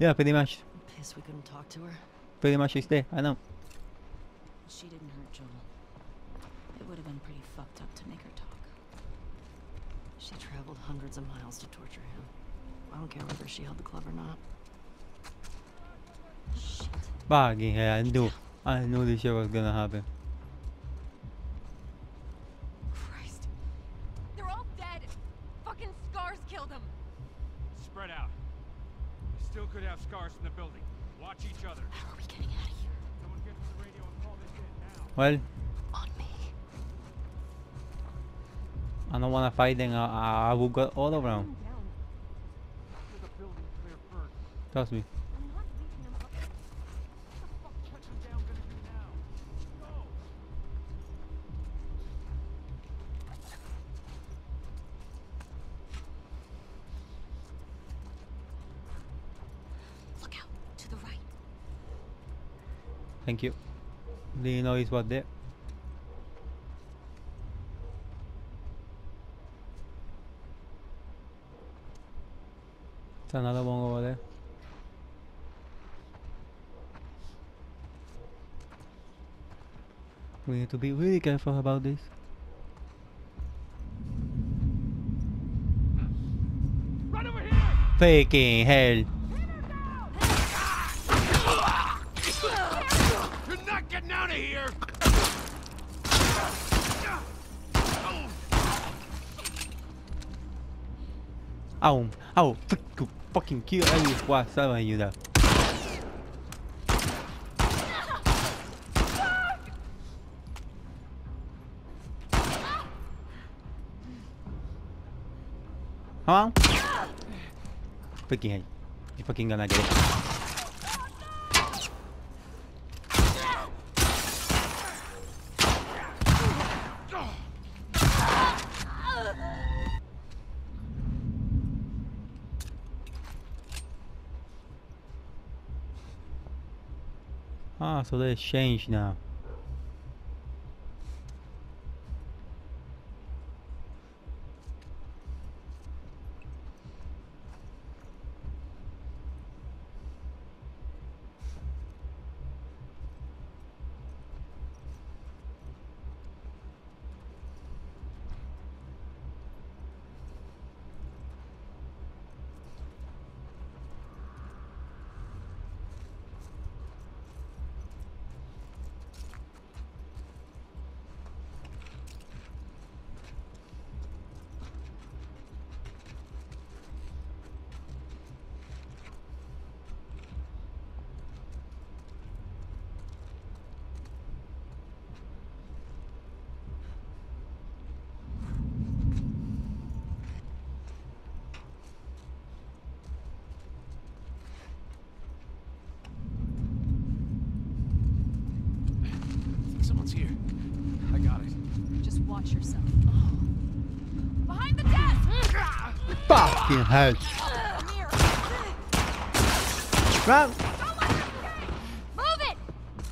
Yeah, pretty much. I'm pissed we couldn't talk to her. Pretty much is there. I know. She didn't hurt Joel. It would have been pretty fucked up to make her talk. She traveled hundreds of miles to torture him. I don't care whether she held the club or not. Shit. Fucking hell, I knew this shit was gonna happen. Christ. They're all dead. Fucking scars killed them. Spread out. We still could have scars in the building. Watch each other. How are we getting out of here? Someone get to the radio and call this in now. Well, On me. I don't wanna fight them. I will go all around. Get the building clear first. Trust me. I'm not beating them up. What the fuck touch them down gonna do now? Go! Look out. To the right. Thank you. Do you know it's what there? There's another one over there. We need to be really careful about this. Right over here! Freaking hell! You're not getting out of here! Ow! Fucking kill every whatsoever you there. Come on! Freaking hell. You fucking gonna get it. Ah, so they changed now. Someone's here. I got it. Just watch yourself. Behind the desk! Fucking hell! Amir! Run! Move it!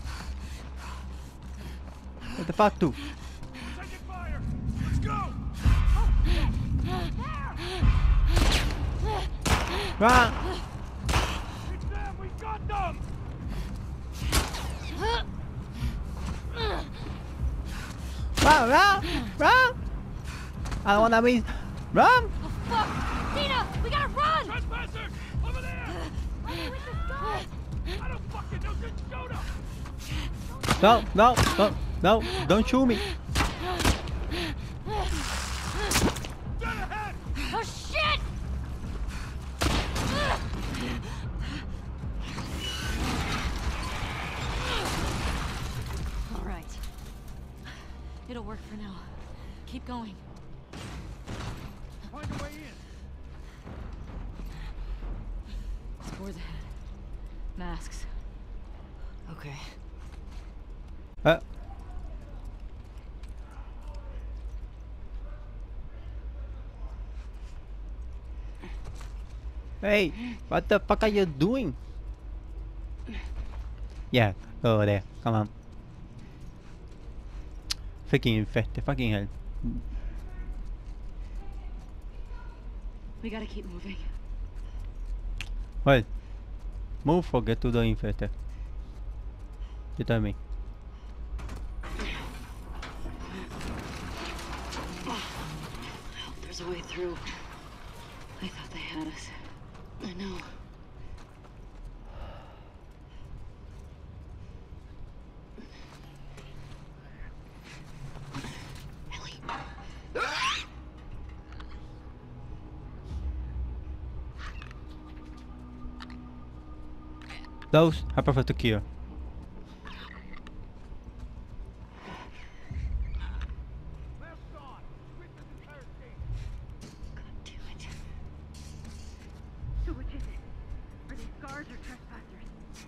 What the fuck, do? Taking fire! Let's go! Run! It's them! We got them! Run! I don't wanna miss. Run! Oh, fuck! Dina! We gotta run! Trespasser! Over there! Where with this guy? I don't fucking know! Just shoot him! No! Don't shoot me! Dead ahead! Oh, shit! All right. It'll work for now. Keep going. Find a way in. Towards ahead. Masks. Okay. Hey, what the fuck are you doing? Yeah, go over there. Come on. Freaking infected. Fucking hell. We gotta keep moving. Well, Move or get to the infected. You tell me. I hope there's a way through. I thought they had us. I know. Those I prefer to kill. So which is it? Are they scars or trespassers?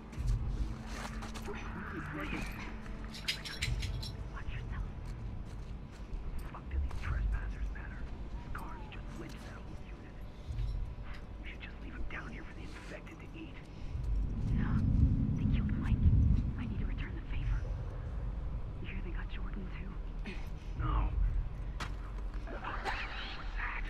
Watch yourself. Fuck do these trespassers matter? Scars just lynched that whole unit. We should just leave them down here for the infected to eat. No, they killed Mike. I need to return the favor. You hear they got Jordan too? No. What's that?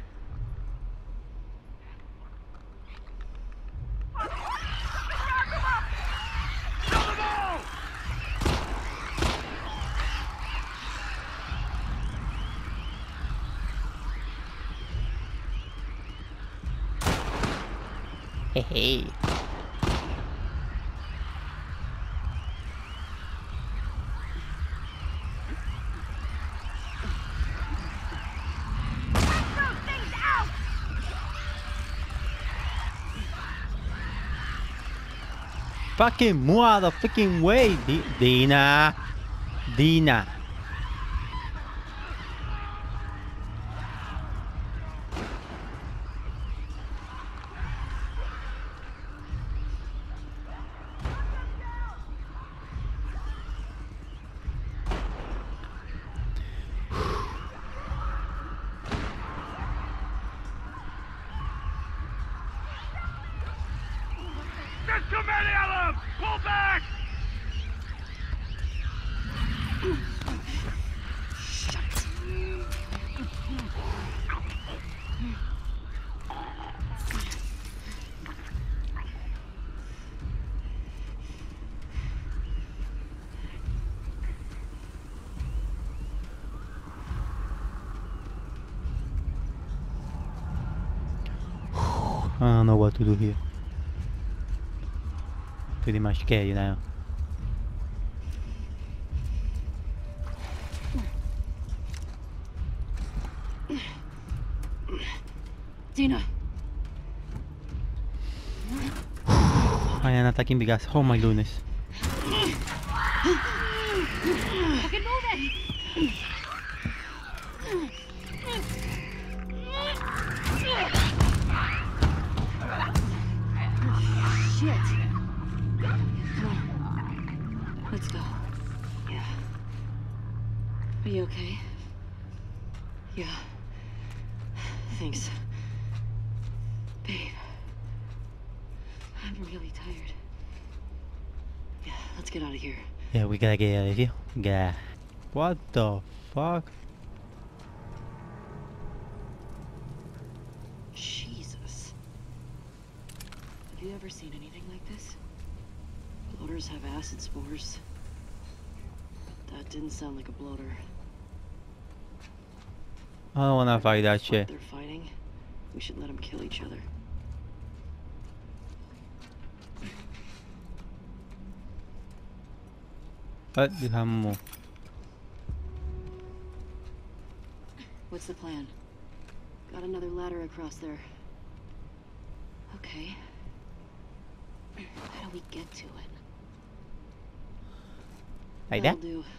Hey hey. Fucking move out of the fucking way, Dina. Dina. There's too many of them! Pull back! I don't know what to do here. Pretty much scary now. Dina! I am attacking big ass. Oh my goodness. Fucking move it! Shit! Come on. Let's go. Yeah. Are you okay? Yeah. Thanks. Babe. I'm really tired. Yeah, let's get out of here. Yeah, we gotta get out of here. Yeah. What the fuck? Jesus. Have you ever seen anything like this? Bloaters have acid spores. That didn't sound like a bloater. I don't wanna fight that shit. They're fighting. We should let them kill each other. But we have more. What's the plan? Got another ladder across there. Okay. How do we get to it? Like that? That'll do.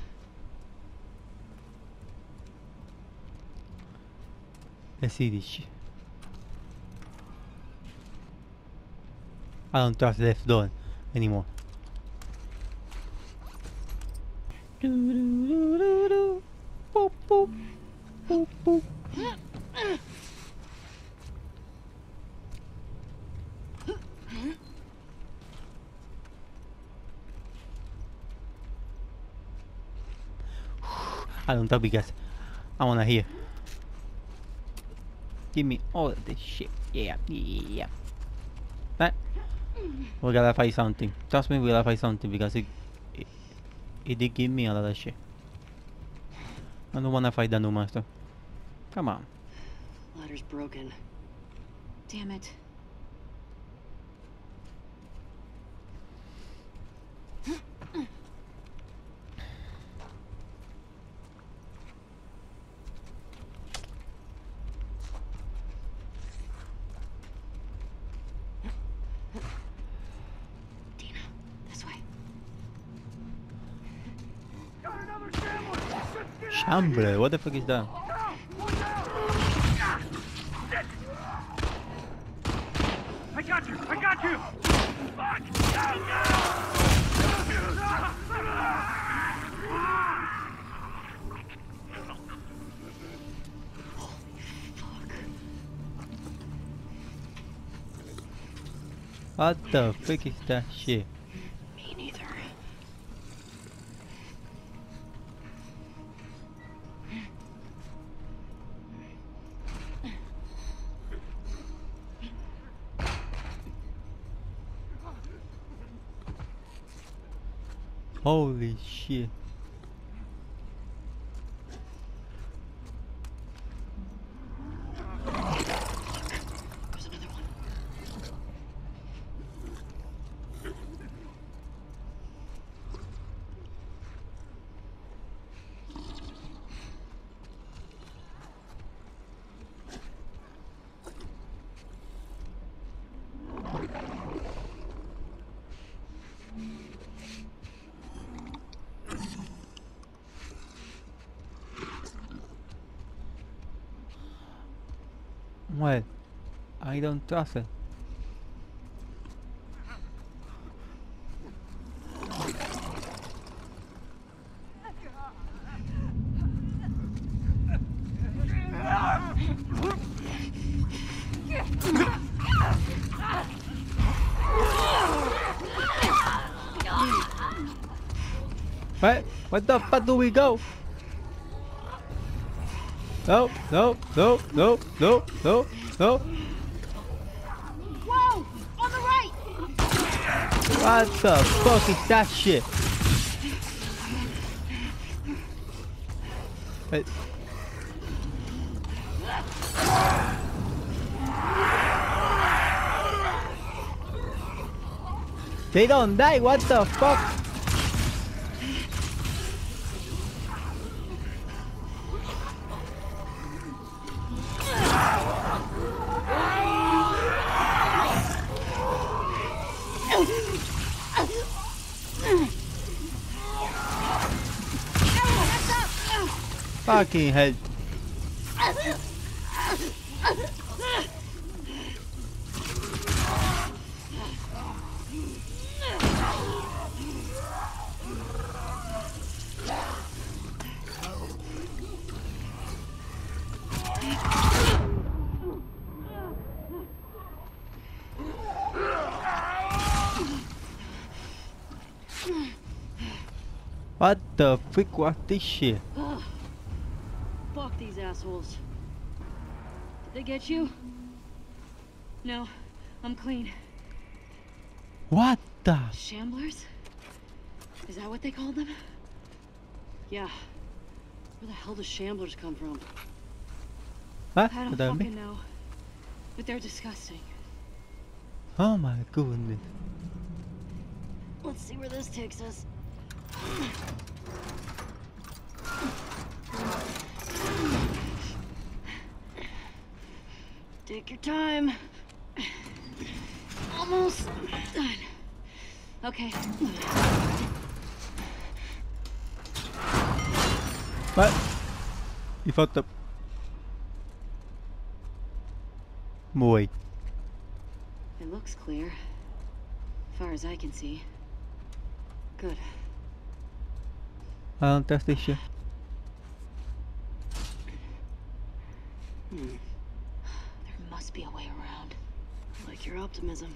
Let's see this shit. I don't trust this door anymore. Boop, boop. Boop, boop. I don't talk because I wanna hear. Give me all of this shit. Yeah, yeah. That. We gotta find something. Trust me, we gotta find something because it did give me a lot of shit. I don't wanna fight the new monster. Come on. Ladder's broken. Damn it. Dina, this way. Got another shambler! Just get out! Chambre, what the fuck is that? I got you! I got you! Fuck! What the fuck is that shit? Me neither. Holy shit. There's another one. Well, I don't trust it. What? What the fuck do we go? No, no, no, no, no, no, no. Whoa! On the right! What the fuck is that shit? Wait. They don't die, what the fuck? Fucking hell. What the frick was this shit? Fuck these assholes. Did they get you? No, I'm clean. What the? Shamblers? Is that what they called them? Yeah. Where the hell do shamblers come from? Huh? I don't fucking know. But they're disgusting. Oh my goodness. Let's see where this takes us. Take your time. Almost done. Okay. What? You fucked up. Wait. It looks clear. As far as I can see. Good. I don't trust this shit. There must be a way around. Like your optimism.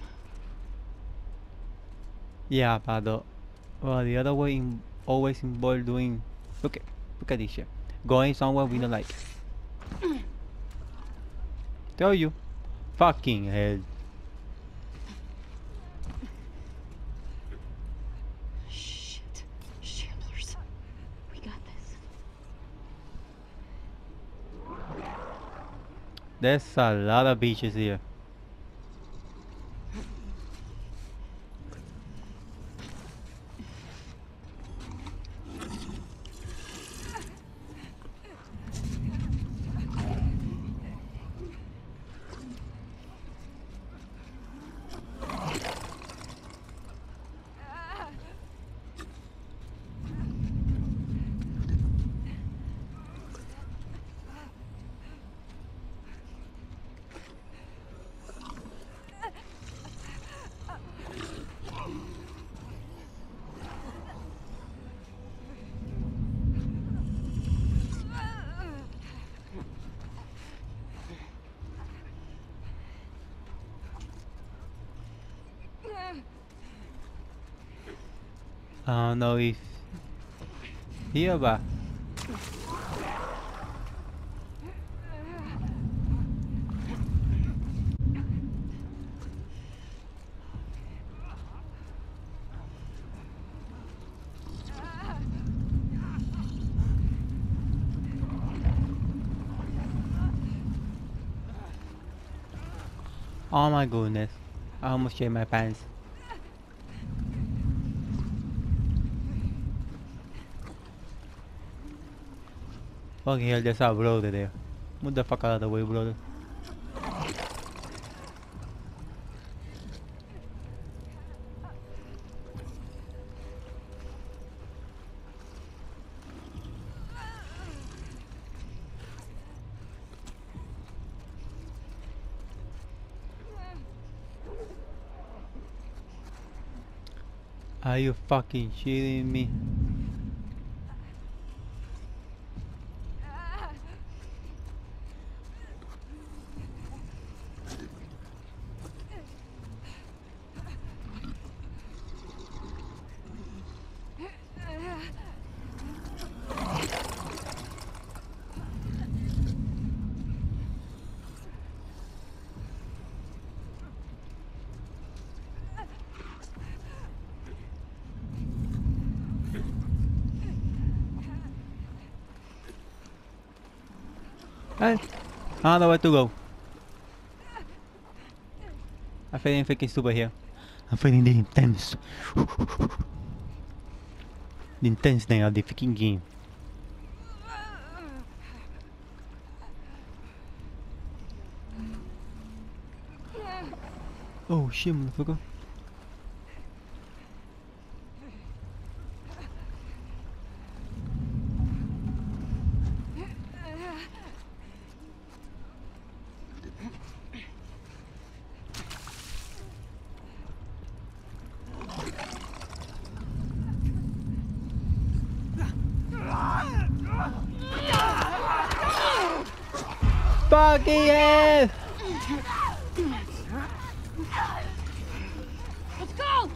Yeah, but the other way always involve doing. Look at this shit. Going somewhere we don't like. Tell you. Fucking hell. There's a lot of beaches here. I don't know if here, but oh my goodness, I almost shaved my pants. Fucking hell, there's a brother there. Move the fuck out of the way, brother. Are you fucking shitting me? Hey, I don't know where to go. I'm feeling freaking stupid here. I'm feeling the intense. The intenseness of the freaking game. Oh shit, motherfucker. Fucking hell! Let's go!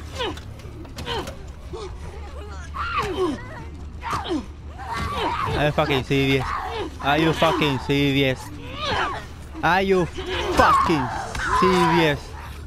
Are you fucking serious? Are you fucking serious? Are you fucking serious?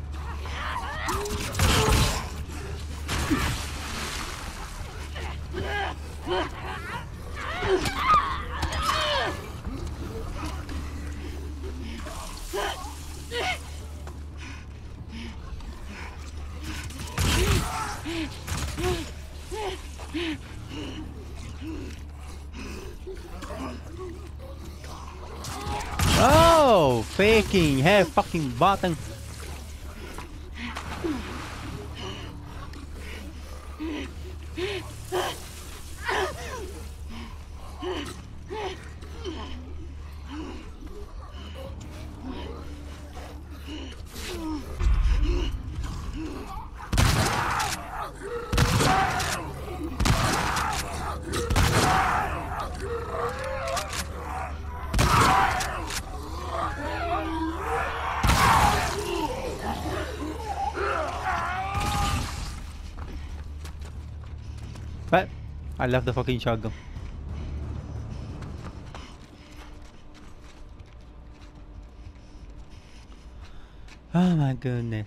Oh, faking hell, fucking button. But I love the fucking shotgun. Oh my goodness.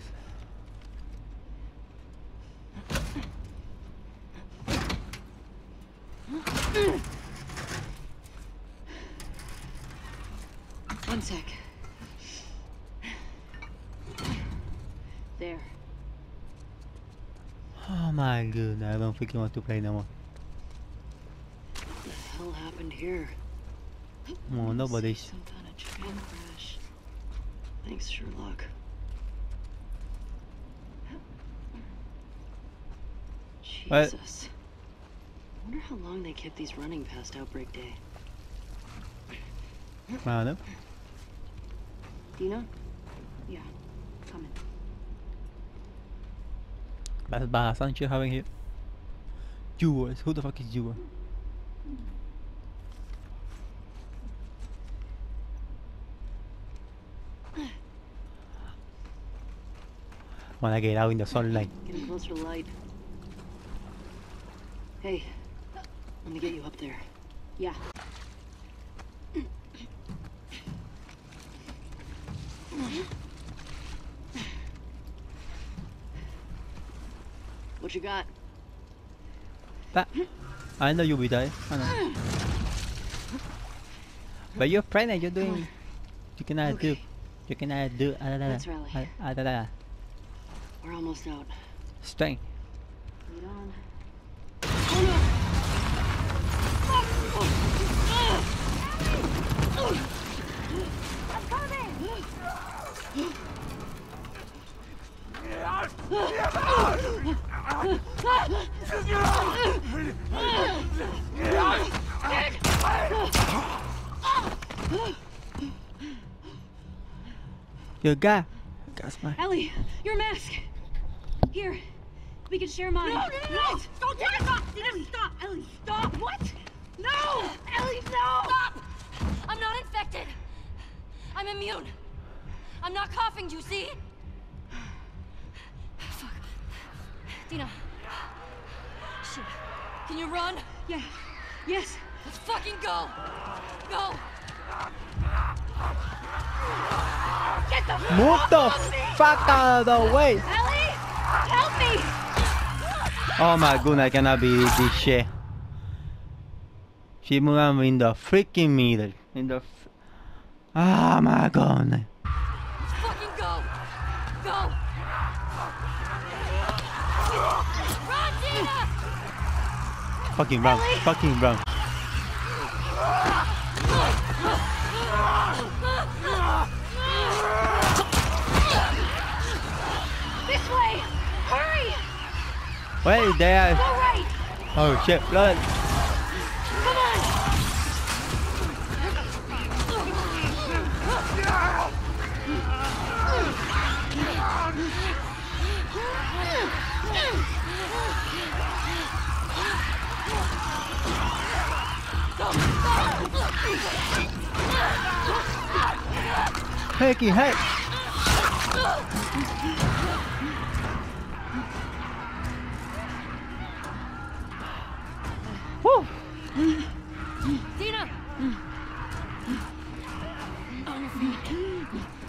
sec. There. Oh my goodness, I don't freaking want to play no more. What the hell happened here? Oh, nobody's. Some kind of train crash. Thanks, Sherlock. What? Jesus. I wonder how long they kept these running past outbreak day. I don't know. Dina? Yeah, coming. That's bad, aren't you having here? Jewels. Who the fuck is Jewel? Wanna get out in the sunlight. Getting closer to light. Hey, let me get you up there. Yeah. What you got? That. I know you'll be there. I know. But you're pregnant, you're doing. You cannot do. Okay. You cannot do. Let's rally. We're almost out. Strength. Lead on. You got. Got my. Ellie, your mask. Here, we can share mine. No! Don't take it off! Ellie, stop! Ellie, stop! What? No! Ellie, no! Stop! I'm not infected. I'm immune. I'm not coughing, do you see? Fuck. Dina. Shit. Can you run? Yeah. Yes. Let's fucking go. Go. Get the Move the fuck out of the way! Ellie! Help me! Oh my goodness, I cannot believe this shit. She moved in the freaking middle. In the. Oh my goodness. Let's fucking go. Go. Run, Dina! Fucking run. Fucking run. This way! Hurry! Wait, there. Go right! Oh shit, blood. Come on! Hecky, hey. Woo. Dina! On your feet.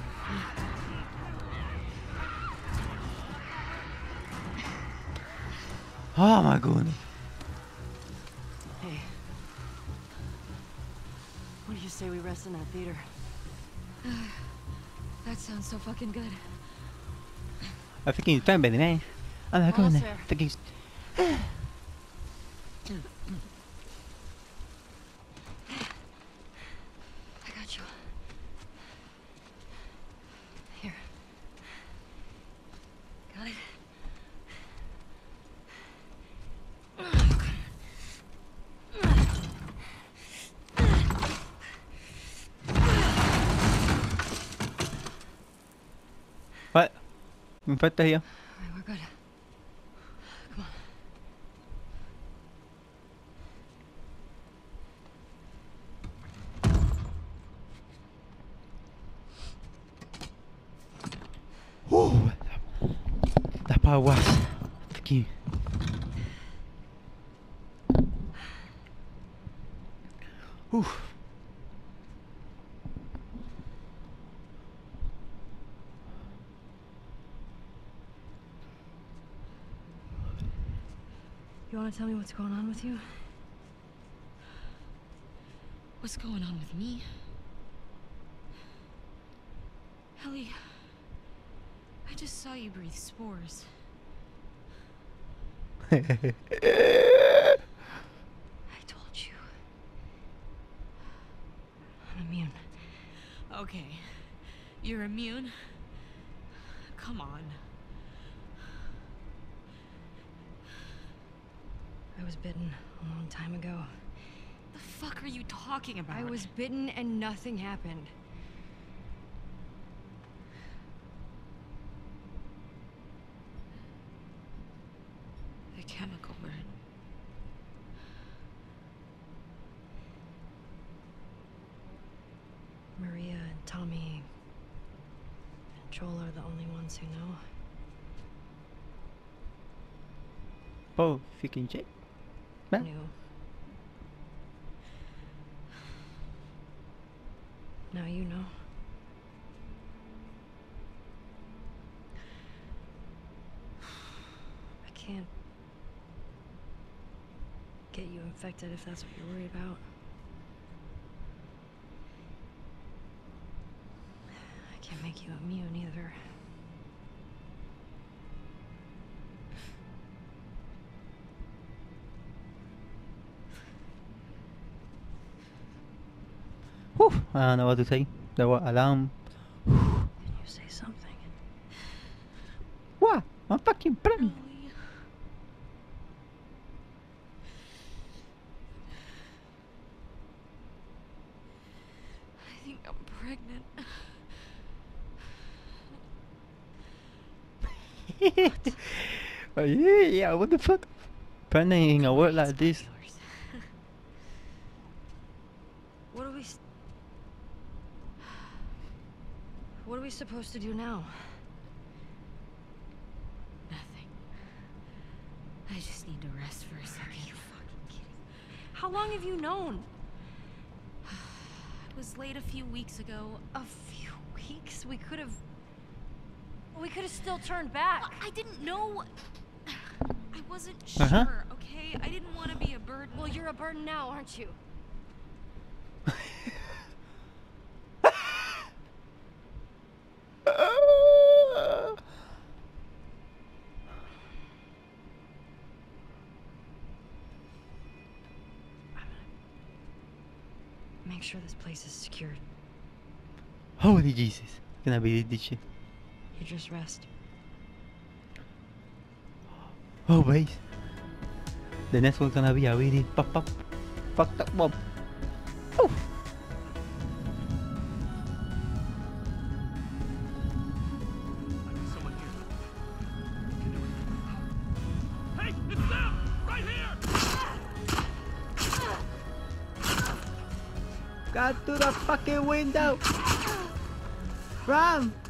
Oh my goodness. Hey. What do you say we rest in that theater? That sounds so fucking good. I freaking trembling, man. Oh my Almost goodness. there. Freaking. I got you. Here. Got it? What? Infected here. Alright, we're good. Come on. Woo. That part was freaking. Whew. You want to tell me what's going on with you? What's going on with me? Ellie, I just saw you breathe spores. I told you. I'm immune. Okay. You're immune? Come on. I was bitten a long time ago. The fuck are you talking about? I was bitten and nothing happened. The chemical burn. Maria and Tommy and Joel are the only ones who know. Oh, freaking shit. Huh? Knew. Now you know. I can't get you infected if that's what you're worried about. I can't make you immune either. Whew, I don't know what to say. There was alarm. Can you say something? What? I'm fucking pregnant. Ellie. I think I'm pregnant. Oh, yeah, what the fuck? Pregnant in a word like this. What are we supposed to do now? Nothing. I just need to rest for a second. Are you fucking kidding? How long have you known? It was late a few weeks ago. A few weeks? We could have still turned back. I didn't know. I wasn't Uh-huh. sure, okay? I didn't want to be a burden. Well, you're a burden now, aren't you? Make sure this place is secured. Holy Jesus. Gonna be this shit. You just rest. Oh, wait. The next one's gonna be a really pop fucked up bomb. Oh. Someone here. Hey, it's them! Right here! Got to the fucking window. Run!